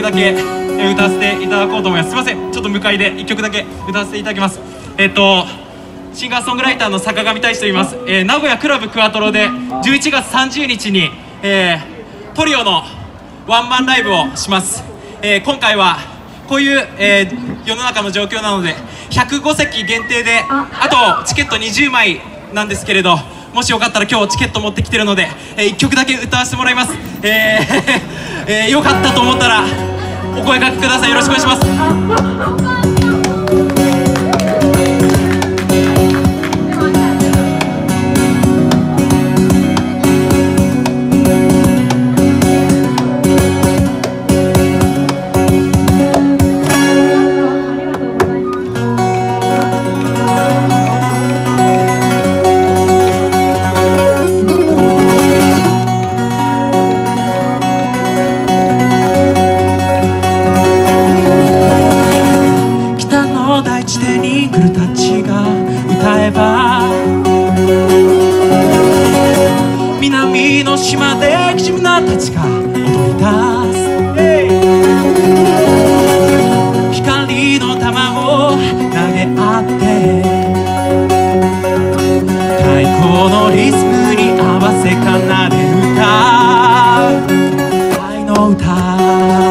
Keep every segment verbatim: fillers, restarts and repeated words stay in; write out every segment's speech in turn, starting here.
だけ、えー、歌わせていただこうと思います。すいません、ちょっと向かいでいっきょくだけ歌わせていただきます。えっとシンガーソングライターの坂上大志と言います。えー、名古屋クラブクワトロでじゅういちがつさんじゅうにちに、えー、トリオのワンマンライブをします。えー、今回はこういう、えー、世の中の状況なのでひゃくごせき限定で、あとチケットにじゅうまいなんですけれど、もしよかったら今日チケット持ってきてるので、えー、いっきょくだけ歌わせてもらいます。えーえー、よかったと思ったらお声掛けください。よろしくお願いします。地点に来るたちが歌えば、南の島でキジムナたちが踊り出す。光の玉を投げ合って太鼓のリズムに合わせ奏で歌う愛の歌。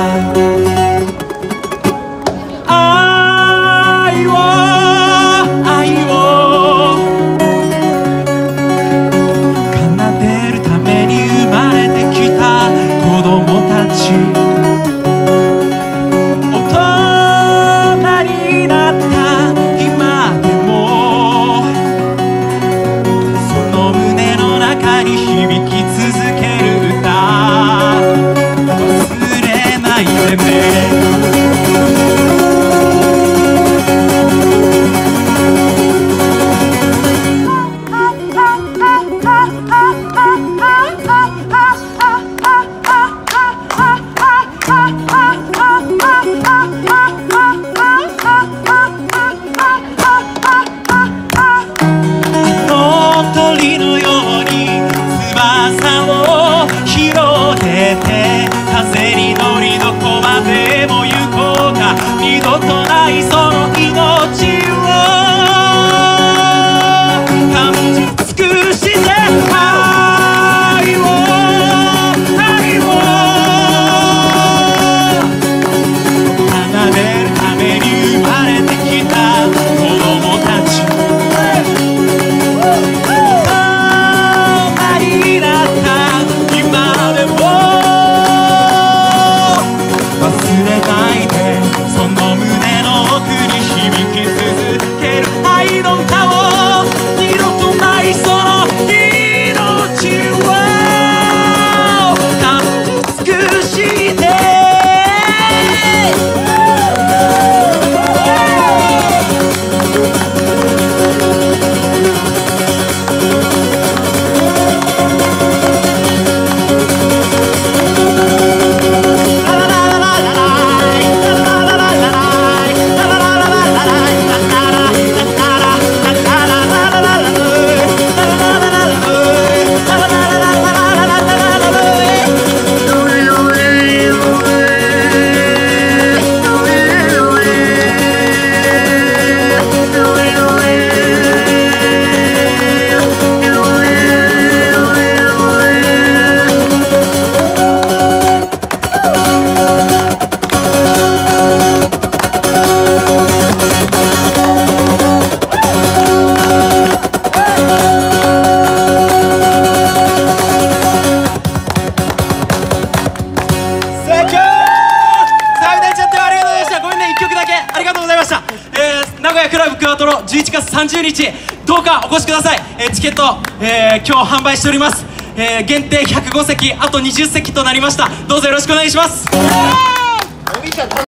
風に乗りどこまでも行こうか、二度とないその命を感じ尽くして愛を愛を奏でるために生まれてきた子供たち、大人になった今でも忘れないで、その胸の奥に響き続ける愛の歌を、二度とないその命を感じ尽くして名古屋クラブクワトロじゅういちがつさんじゅうにち、どうかお越しください。えー、チケット、えー、今日販売しております。えー、限定ひゃくごせき、あとにじゅっせきとなりました。どうぞよろしくお願いします。